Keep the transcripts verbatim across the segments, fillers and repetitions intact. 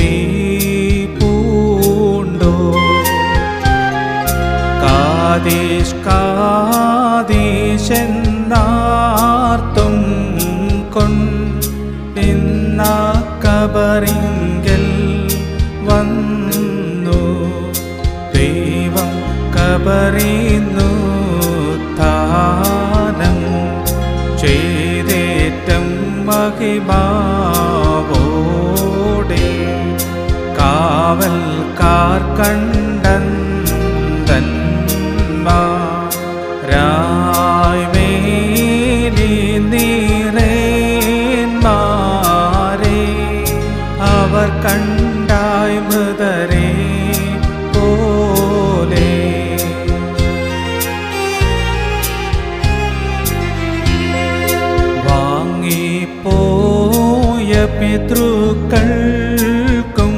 തീ പൂണ്ടോ കാദേശ് കാദേശെന്നാർത്തും കൊണ്ടിന്ന കബറിങ്കൽ വന്നു ദൈവം കബറിന്നു താനം ചെയ്തേറ്റം മഹിമാവോടെ കാവൽക്കാർ കണ്ടന്തന്മാരായി മേലി നീറേന്മാരെ അവർ കണ്ടായി മൃതരെ പോലെ വാങ്ങിപ്പോയ പിതൃക്കൾക്കും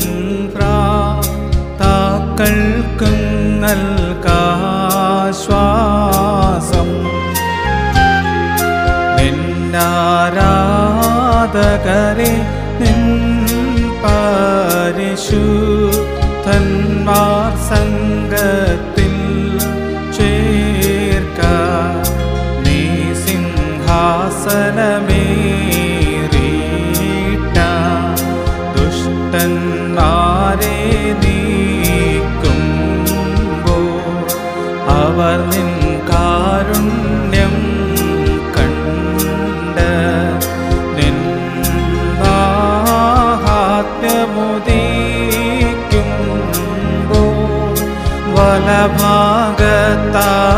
ഭ്രാതാക്കൾക്കും നൽകാശ്വാസം നിന്നാരാധകരെ നിൻ പരിശുദ്ധന്മാർ സംഘത്തിൽ ചേർക്ക നീ സിംഹാസനമേറിട്ട ദുഷ്ടന്മാരെ നീക്കുമ്പോൾ അവർ നിൻ കാരുണ്യം കണ്ട് നിൻ മാഹാത്മ്യമുദീക്കുമ്പോൾ വലഭാഗത്താ